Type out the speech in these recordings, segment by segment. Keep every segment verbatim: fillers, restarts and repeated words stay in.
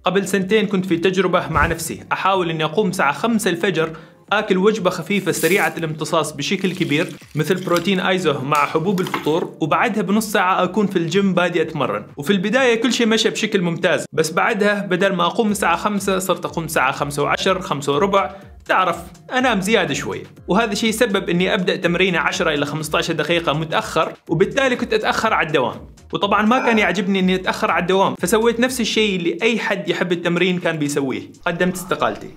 قبل سنتين كنت في تجربة مع نفسي أحاول إني أقوم الساعة خمسة الفجر، آكل وجبة خفيفة سريعة الامتصاص بشكل كبير مثل بروتين ايزو مع حبوب الفطور، وبعدها بنص ساعة أكون في الجيم بادي أتمرن. وفي البداية كل شيء مشى بشكل ممتاز، بس بعدها بدل ما أقوم الساعة خمسة صرت أقوم الساعة خمسة وعشر، خمسة وربع، تعرف أنام زيادة شوية. وهذا شيء سبب إني أبدأ تمريني عشرة إلى خمسة عشر دقيقة متأخر، وبالتالي كنت أتأخر على الدوام. وطبعا ما كان يعجبني إني أتأخر على الدوام، فسويت نفس الشيء اللي أي حد يحب التمرين كان بيسويه، قدمت استقالتي.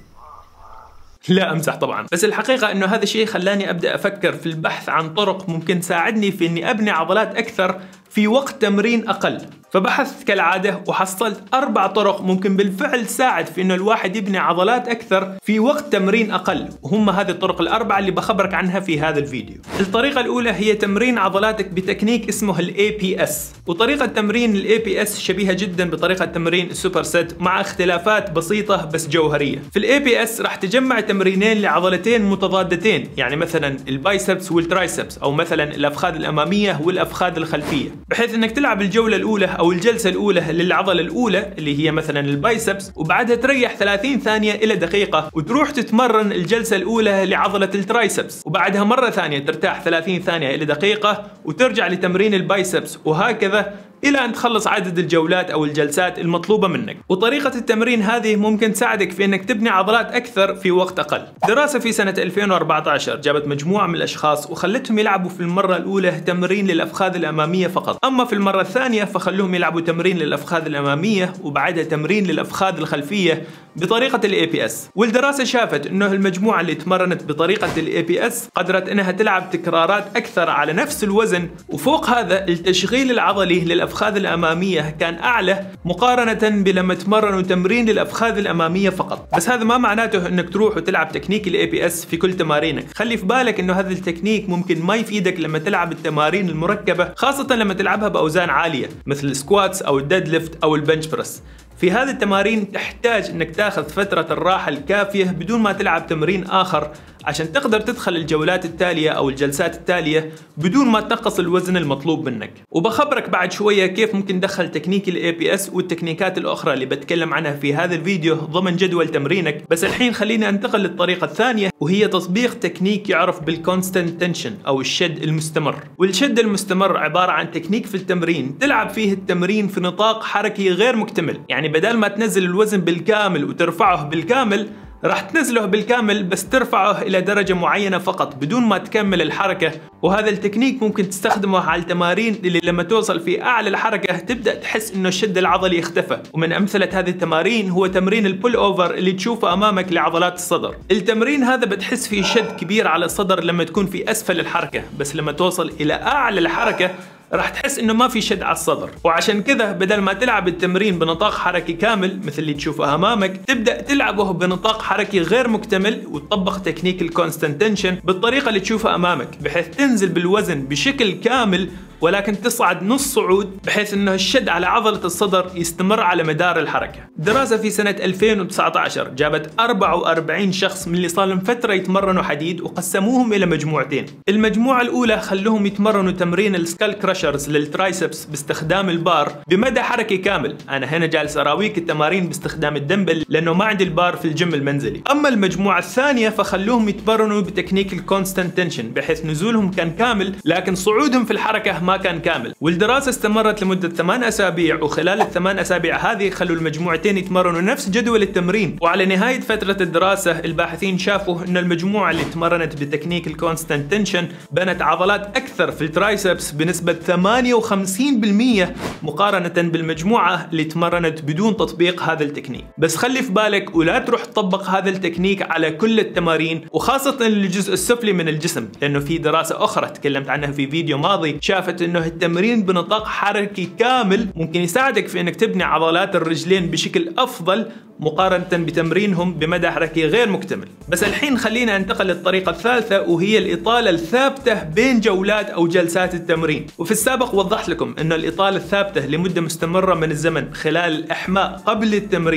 لا أمزح طبعا، بس الحقيقة إنه هذا الشيء خلاني أبدأ أفكر في البحث عن طرق ممكن تساعدني في إني أبني عضلات أكثر في وقت تمرين أقل. فبحثت كالعادة وحصلت أربع طرق ممكن بالفعل تساعد في إنه الواحد يبني عضلات أكثر في وقت تمرين أقل، وهم هذه الطرق الأربعة اللي بخبرك عنها في هذا الفيديو. الطريقة الأولى هي تمرين عضلاتك بتكنيك اسمه ال إيه بي إس، وطريقة تمرين ال إيه بي إس شبيهة جدا بطريقة تمرين السوبر سيت مع اختلافات بسيطة بس جوهرية. في ال إيه بي إس راح تجمع تمرينين لعضلتين متضادتين، يعني مثلا البايسبس والترايسبس، أو مثلا الأفخاذ الأمامية والأفخاذ الخلفية، بحيث إنك تلعب الجولة الأولى أو الجلسة الأولى للعضلة الأولى اللي هي مثلا البايسبس، وبعدها تريح ثلاثين ثانية إلى دقيقة وتروح تتمرن الجلسة الأولى لعضلة الترايسبس، وبعدها مرة ثانية ترتاح ثلاثين ثانية إلى دقيقة وترجع لتمرين البايسبس، وهكذا إلى أن تخلص عدد الجولات أو الجلسات المطلوبة منك. وطريقة التمرين هذه ممكن تساعدك في أنك تبني عضلات أكثر في وقت أقل. دراسة في سنة ألفين وأربعة عشر جابت مجموعة من الأشخاص وخلتهم يلعبوا في المرة الأولى تمرين للأفخاذ الأمامية فقط، أما في المرة الثانية فخلوهم يلعبوا تمرين للأفخاذ الأمامية وبعدها تمرين للأفخاذ الخلفية بطريقة ال إيه بي إس. والدراسة شافت أنه المجموعة اللي تمرنت بطريقة ال إيه بي إس قدرت أنها تلعب تكرارات أكثر على نفس الوزن، وفوق هذا التشغيل العضلي للأفخاذ الأمامية كان أعلى مقارنة بلما تمرنوا تمرين للأفخاذ الأمامية فقط. بس هذا ما معناته أنك تروح وتلعب تكنيك ال إيه بي إس في كل تمارينك، خلي في بالك أنه هذا التكنيك ممكن ما يفيدك لما تلعب التمارين المركبة، خاصة لما تلعبها بأوزان عالية مثل السكواتس أو الديد ليفت أو البنش بريس. في هذه التمارين تحتاج انك تاخذ فترة الراحة الكافية بدون ما تلعب تمرين آخر عشان تقدر تدخل الجولات التالية أو الجلسات التالية بدون ما تنقص الوزن المطلوب منك. وبخبرك بعد شوية كيف ممكن تدخل تكنيك ال إيه بي إس والتكنيكات الأخرى اللي بتكلم عنها في هذا الفيديو ضمن جدول تمرينك. بس الحين خليني أنتقل للطريقة الثانية، وهي تطبيق تكنيك يعرف بالكونستنت تنشن أو الشد المستمر. والشد المستمر عبارة عن تكنيك في التمرين تلعب فيه التمرين في نطاق حركي غير مكتمل، يعني بدل ما تنزل الوزن بالكامل وترفعه بالكامل راح تنزله بالكامل بس ترفعه إلى درجة معينة فقط بدون ما تكمل الحركة. وهذا التكنيك ممكن تستخدمه على التمارين اللي لما توصل في أعلى الحركة تبدأ تحس إنه الشد العضلي اختفى. ومن أمثلة هذه التمارين هو تمرين البول أوفر اللي تشوفه أمامك لعضلات الصدر. التمرين هذا بتحس فيه شد كبير على الصدر لما تكون في أسفل الحركة، بس لما توصل إلى أعلى الحركة راح تحس انه ما في شد على الصدر. وعشان كذا بدل ما تلعب التمرين بنطاق حركي كامل مثل اللي تشوفه امامك، تبدا تلعبه بنطاق حركي غير مكتمل وتطبق تكنيك الكونستنت تنشن بالطريقه اللي تشوفها امامك، بحيث تنزل بالوزن بشكل كامل ولكن تصعد نص صعود، بحيث انه الشد على عضلة الصدر يستمر على مدار الحركة. دراسة في سنة ألفين وتسعة عشر جابت أربعة وأربعين شخص من اللي صار لهم فترة يتمرنوا حديد وقسموهم إلى مجموعتين. المجموعة الأولى خلوهم يتمرنوا تمرين السكال كراشرز للترايسبس باستخدام البار بمدى حركي كامل. أنا هنا جالس أراويك التمارين باستخدام الدمبل لأنه ما عندي البار في الجيم المنزلي. أما المجموعة الثانية فخلوهم يتمرنوا بتكنيك الكونستنت تنشن، بحيث نزولهم كان كامل لكن صعودهم في الحركة ما كان كامل. والدراسة استمرت لمدة ثمان أسابيع، وخلال الثمان أسابيع هذه خلوا المجموعتين يتمرنوا نفس جدول التمرين. وعلى نهاية فترة الدراسة الباحثين شافوا أن المجموعة اللي تمرنت بتكنيك الكونستنت تنشن بنت عضلات أكثر في الترايسبس بنسبة ثمانية وخمسين بالمئة مقارنة بالمجموعة اللي تمرنت بدون تطبيق هذا التكنيك. بس خلي في بالك ولا تروح تطبق هذا التكنيك على كل التمارين، وخاصة الجزء السفلي من الجسم، لأنه في دراسة أخرى تكلمت عنها في فيديو ماضي شافت انه التمرين بنطاق حركي كامل ممكن يساعدك في انك تبني عضلات الرجلين بشكل افضل مقارنة بتمرينهم بمدى حركي غير مكتمل. بس الحين خلينا ننتقل للطريقة الثالثة، وهي الإطالة الثابتة بين جولات أو جلسات التمرين. وفي السابق وضحت لكم أن الإطالة الثابتة لمدة مستمرة من الزمن خلال الإحماء قبل التمرين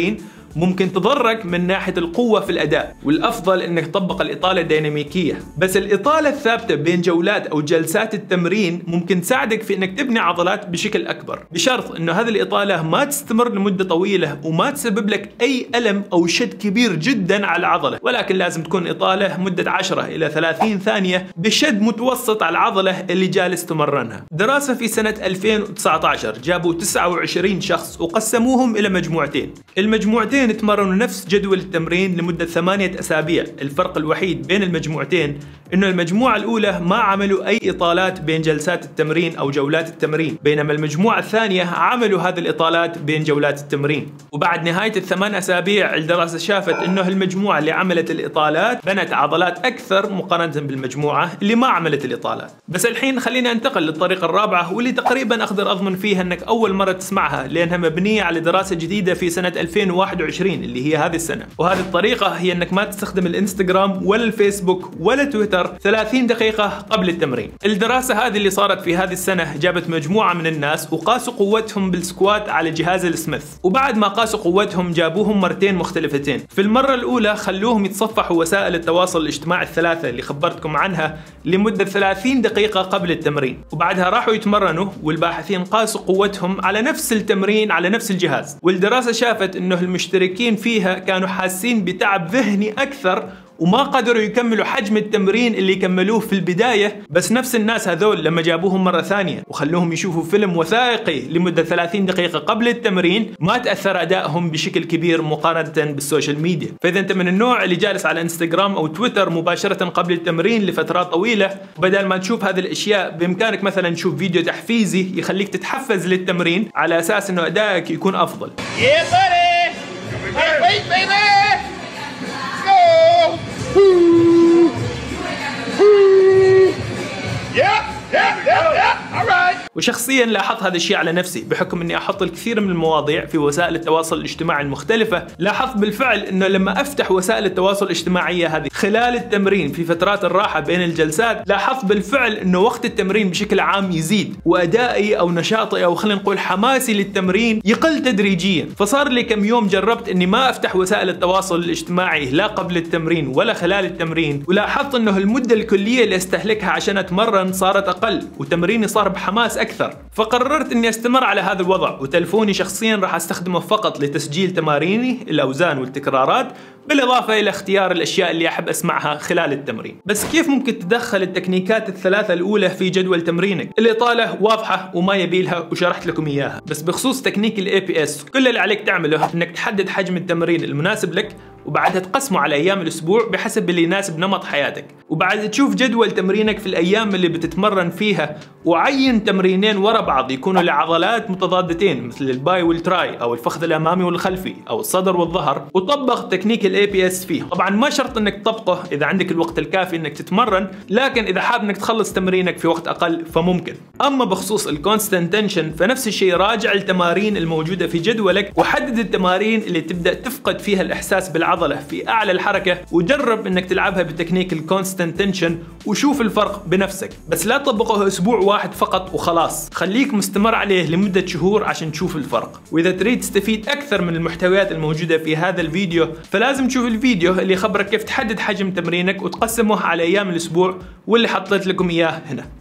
ممكن تضرك من ناحية القوة في الأداء، والأفضل إنك تطبق الإطالة الديناميكية. بس الإطالة الثابتة بين جولات أو جلسات التمرين ممكن تساعدك في إنك تبني عضلات بشكل أكبر، بشرط إنه هذه الإطالة ما تستمر لمدة طويلة وما تسبب لك أي ألم أو شد كبير جدا على العضلة، ولكن لازم تكون إطالة مدة عشرة إلى ثلاثين ثانية بشد متوسط على العضلة اللي جالس تمرنها. دراسة في سنة ألفين وتسعة عشر جابوا تسعة وعشرين شخص وقسموهم إلى مجموعتين. المجموعتين تمرنوا نفس جدول التمرين لمدة ثمانية أسابيع. الفرق الوحيد بين المجموعتين إنه المجموعة الأولى ما عملوا أي إطالات بين جلسات التمرين أو جولات التمرين، بينما المجموعة الثانية عملوا هذه الإطالات بين جولات التمرين. وبعد نهاية الثمان أسابيع الدراسة شافت إنه المجموعة اللي عملت الإطالات بنت عضلات أكثر مقارنة بالمجموعة اللي ما عملت الإطالات. بس الحين خلينا ننتقل للطريقة الرابعة، واللي تقريبا أقدر أضمن فيها أنك أول مرة تسمعها لأنها مبنية على دراسة جديدة في سنة ألفين وواحد وعشرين اللي هي هذه السنة. وهذه الطريقة هي أنك ما تستخدم الإنستغرام ولا الفيسبوك ولا تويتر ثلاثين دقيقة قبل التمرين. الدراسة هذه اللي صارت في هذه السنة جابت مجموعة من الناس وقاسوا قوتهم بالسكوات على جهاز السميث، وبعد ما قاسوا قوتهم جابوهم مرتين مختلفتين. في المرة الأولى خلوهم يتصفحوا وسائل التواصل الاجتماعي الثلاثة اللي خبرتكم عنها لمدة ثلاثين دقيقة قبل التمرين، وبعدها راحوا يتمرنوا والباحثين قاسوا قوتهم على نفس التمرين على نفس الجهاز. والدراسة شافت انه المشتركين فيها كانوا حاسين بتعب ذهني اكثر وما قدروا يكملوا حجم التمرين اللي كملوه في البداية. بس نفس الناس هذول لما جابوهم مرة ثانية وخلوهم يشوفوا فيلم وثائقي لمدة ثلاثين دقيقة قبل التمرين ما تأثر أدائهم بشكل كبير مقارنة بالسوشيال ميديا. فإذا أنت من النوع اللي جالس على انستغرام أو تويتر مباشرة قبل التمرين لفترات طويلة، بدل ما تشوف هذه الأشياء بإمكانك مثلا تشوف فيديو تحفيزي يخليك تتحفز للتمرين على أساس أنه أدائك يكون أفضل. Yeah, buddy! Hey, wait, baby! Go! Yeah, yeah, yeah, yeah, all right. وشخصيا لاحظت هذا الشيء على نفسي بحكم اني احط الكثير من المواضيع في وسائل التواصل الاجتماعي المختلفة. لاحظت بالفعل انه لما افتح وسائل التواصل الاجتماعية هذه خلال التمرين في فترات الراحة بين الجلسات، لاحظت بالفعل انه وقت التمرين بشكل عام يزيد وادائي او نشاطي او خلينا نقول حماسي للتمرين يقل تدريجيا. فصار لي كم يوم جربت اني ما افتح وسائل التواصل الاجتماعي لا قبل التمرين ولا خلال التمرين، ولاحظت انه المدة الكلية اللي استهلكها عشان اتمرن صارت اقل وتمريني صار بحماس أكثر. فقررت إني أستمر على هذا الوضع، وتلفوني شخصيا راح أستخدمه فقط لتسجيل تماريني الأوزان والتكرارات، بالإضافة إلى اختيار الأشياء اللي أحب أسمعها خلال التمرين. بس كيف ممكن تدخل التكنيكات الثلاثة الأولى في جدول تمرينك؟ الإطالة واضحة وما يبيلها وشرحت لكم إياها. بس بخصوص تكنيك ال إيه بي إس كل اللي عليك تعمله إنك تحدد حجم التمرين المناسب لك، وبعدها تقسمه على أيام الأسبوع بحسب اللي يناسب نمط حياتك، وبعد تشوف جدول تمرينك في الأيام اللي بتتمرن فيها وعين تمرينين ورا بعض يكونوا لعضلات متضادتين مثل الباي والتراي أو الفخذ الأمامي والخلفي أو الصدر والظهر، وطبق تكنيك ال إيه بي إس فيه. طبعا ما شرط إنك تطبقه إذا عندك الوقت الكافي إنك تتمرن، لكن إذا حاب إنك تخلص تمرينك في وقت أقل فممكن. أما بخصوص الكونستنت تنشن فنفس الشيء، راجع التمارين الموجودة في جدولك وحدد التمارين اللي تبدأ تفقد فيها الإحساس بالعضلة في أعلى الحركة، وجرب إنك تلعبها بتكنيك الكونستنت تنشن وشوف الفرق بنفسك. بس لا تطبقه أسبوع واحد فقط وخلاص، خليك مستمر عليه لمدة شهور عشان تشوف الفرق. وإذا تريد تستفيد أكثر من المحتويات الموجودة في هذا الفيديو فلازم تشوف الفيديو اللي يخبرك كيف تحدد حجم تمرينك وتقسمه على أيام الأسبوع، واللي حطيت لكم إياه هنا.